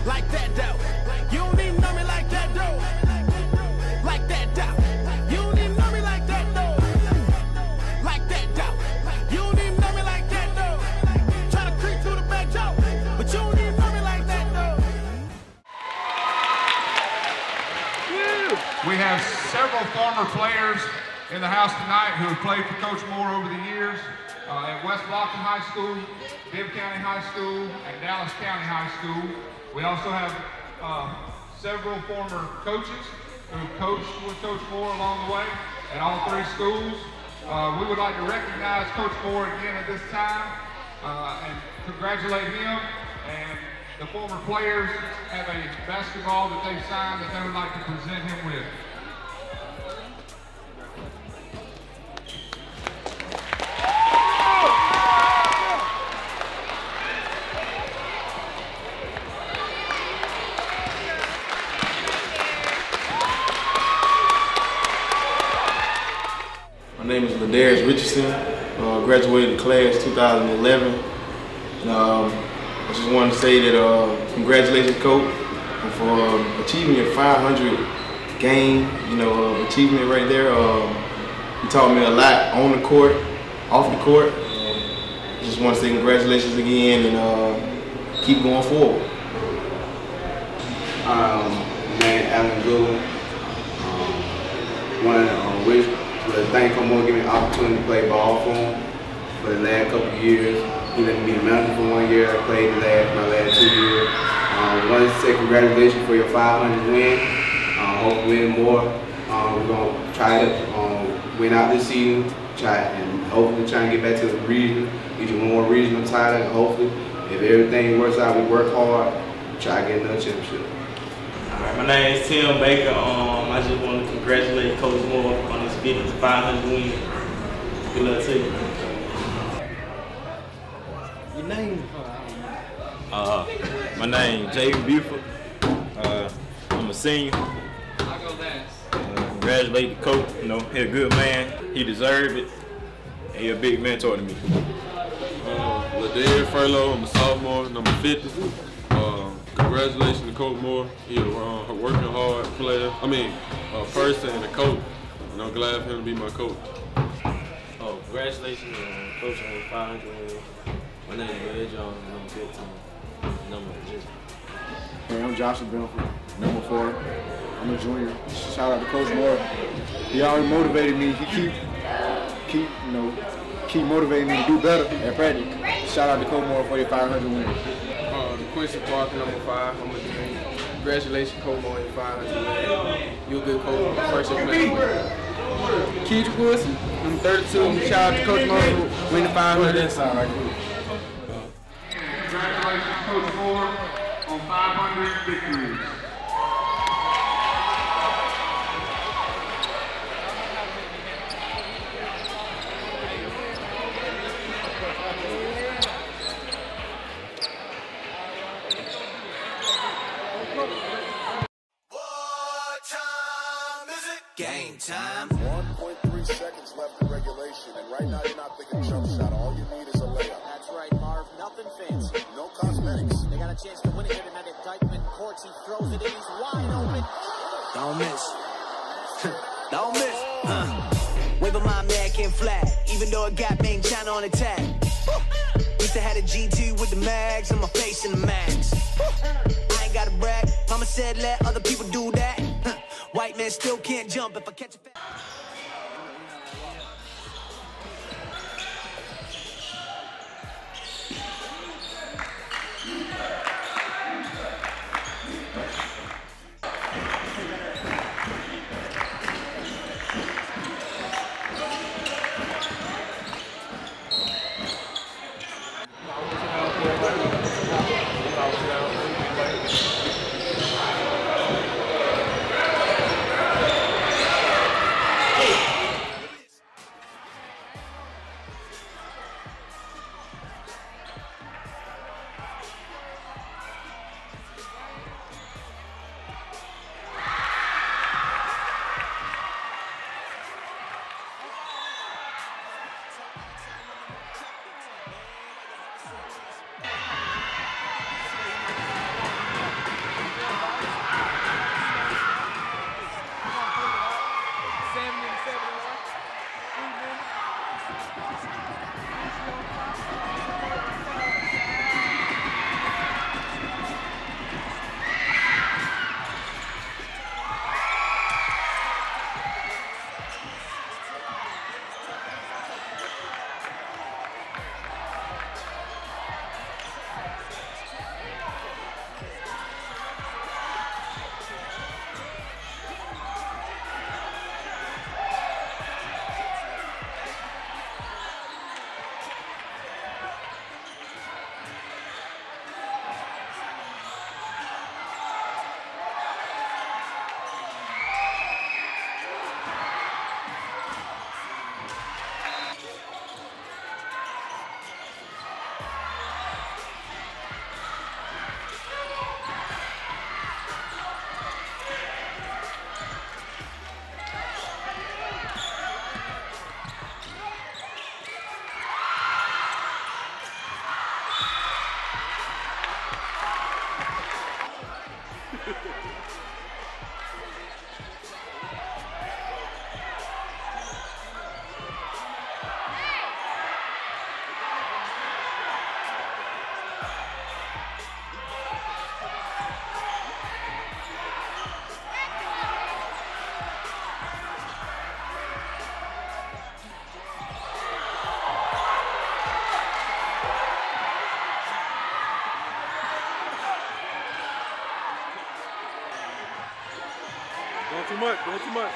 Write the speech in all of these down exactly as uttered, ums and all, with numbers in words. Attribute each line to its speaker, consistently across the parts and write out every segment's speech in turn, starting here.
Speaker 1: like that though. You don't even know me like that though. Like that though. You don't even know me like that though. Like that though. You don't even know me like that though. Try to creep through the back door, but you don't even know me like that though.
Speaker 2: We have several former players in the house tonight who have played for Coach Moore over the years uh, at West Blockton High School, Bibb County High School, and Dallas County High School. We also have uh, several former coaches who have coached with Coach Moore along the way at all three schools. Uh, we would like to recognize Coach Moore again at this time uh, and congratulate him. And the former players have a basketball that they've signed that they would like to present him with.
Speaker 3: My name is Ladarius Richardson, uh, graduated class two thousand eleven. And, um, I just wanted to say that uh, congratulations, Coach, for uh, achieving your five hundred game, you know, uh, achievement right there. Um, you taught me a lot on the court, off the court. Uh, just want to say congratulations again and uh, keep going forward.
Speaker 4: Um, man, Alan Gould. Um, one of the wish. But thank him for giving me an opportunity to play ball for him for the last couple of years. He let me be the manager for one year. I played the last, my last two years. Um, I wanted to say congratulations for your five hundred win. Um, hope to win more. Um, we're going to try to um, win out this season. Try and hopefully try and get back to the region, get you one more regional title. And hopefully, if everything works out, we work hard, try to get another championship.
Speaker 5: Alright, my name is Tim Baker. Um, I just want to congratulate Coach Moore on his fifty to five hundred win. Good luck to you.
Speaker 1: Your name?
Speaker 6: Uh, my name is Jay Buford. Uh, I'm a senior.
Speaker 1: I'll go last.
Speaker 6: Uh, congratulate the coach. You know, he's a good man. He deserved it. He's a big mentor to me.
Speaker 7: Uh, Ladarius Furlow. I'm a sophomore, number fifty. Uh, Congratulations to Coach Moore. He's a uh, working hard player. I mean, a person and a coach. And I'm glad for him to be my coach.
Speaker 5: Oh, congratulations on coaching on five hundred wins. My name is Willie F, number fifteen. Number just.
Speaker 8: Hey, I'm Joshua Benford, number four. I'm a junior. Shout out to Coach Moore. He always motivated me. He keep, keep, you know, keep motivating me to do better at practice. Shout out to Coach Moore for your five hundred wins.
Speaker 9: Uh, Quincy Parker, number five. I'm a junior. Congratulations, Coach Moore, on your five hundred wins. You're a good coach. First year player. Keith Wilson, number thirty-two. Shout out to Coach Moore for winning five hundred.
Speaker 8: Sound right.
Speaker 2: Congratulations, Coach Moore, on five hundred victories.
Speaker 1: Game time.
Speaker 10: one point three seconds left in regulation, and right now you're not thinking jump shot. All you need is a layup.
Speaker 1: That's right, Marv. Nothing fancy.
Speaker 10: No cosmetics.
Speaker 1: They got a chance to win it here tonight at Dykeman Courts. He throws it in. He's wide open. Don't miss. Don't miss. Uh. Wave of my man can't fly, even though it got main China on attack. Used to have a G two with the mags on my face in the mags. I ain't gotta brag. Mama said let other people do that. White man still can't jump if I catch a fat.
Speaker 7: too much, doing too much.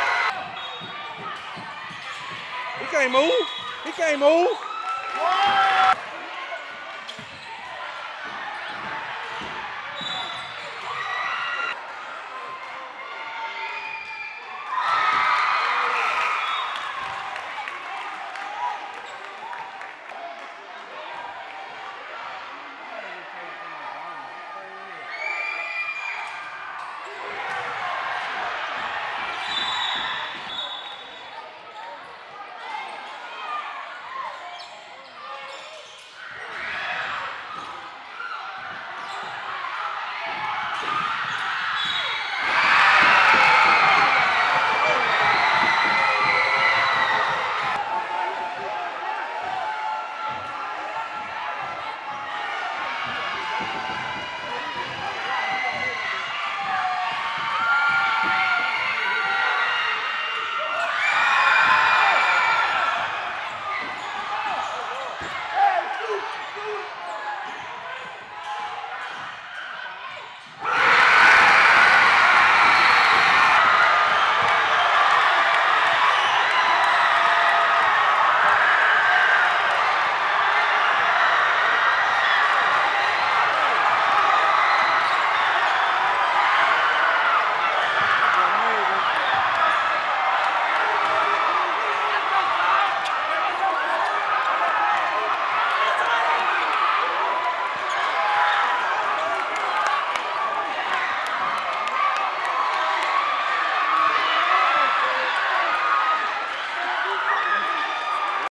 Speaker 11: He can't move. He can't move.